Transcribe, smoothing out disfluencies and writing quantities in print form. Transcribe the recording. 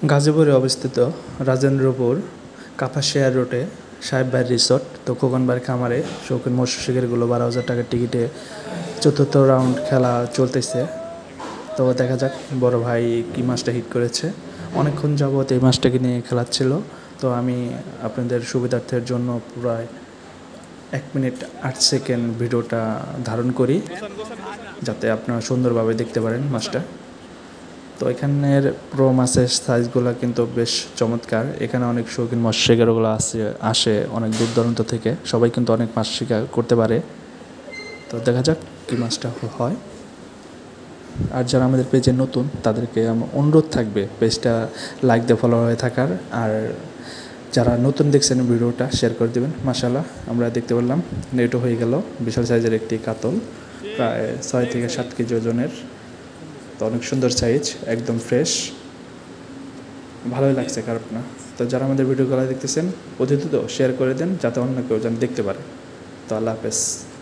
গাজীপুরে অবস্থিত রাজেন্দ্রপুর কাপাসিয়া রোডে সাহেব ভাইয়ের রিসোর্ট। তো খোকন ভাইয়ের খামারে শৌখিন মৎস্য শিকারিগুলো 12,000 টাকার টিকিটে চতুর্থ রাউন্ড খেলা চলতেছে। তো দেখা যাক বড় ভাই কী মাছটা হিট করেছে। অনেকক্ষণ যাবত এই মাছটাকে নিয়ে খেলাচ্ছিল। তো আমি আপনাদের সুবিধার্থের জন্য প্রায় 1 মিনিট 8 সেকেন্ড ভিডিওটা ধারণ করি, যাতে আপনারা সুন্দরভাবে দেখতে পারেন মাছটা। তো এখানের প্রো মাছের সাইজগুলো কিন্তু বেশ চমৎকার। এখানে অনেক শৌখিন মাছ শিকারগুলো আসে অনেক দূর দূরান্ত থেকে। সবাই কিন্তু অনেক মাছ শিকার করতে পারে। তো দেখা যাক কী মাছটা হয়। আর যারা আমাদের পেজে নতুন তাদেরকে আমার অনুরোধ থাকবে পেজটা লাইক দিয়ে ফলো হয়ে থাকার। আর যারা নতুন দেখছেন ভিডিওটা শেয়ার করে দেবেন। মাশাআল্লাহ আমরা দেখতে পারলাম নেটও হয়ে গেল। বিশাল সাইজের একটি কাতল, প্রায় 6 থেকে 7 কেজি ওজনের। তো অনেক সুন্দর সাইজ, একদম ফ্রেশ, ভালোই লাগছে খারাপ না। তো যারা আমাদের ভিডিওগুলো দেখতেছেন অতিথি তো শেয়ার করে দেন, যাতে অন্য কেউ যেন দেখতে পারে। তো আল্লাহ হাফেজ।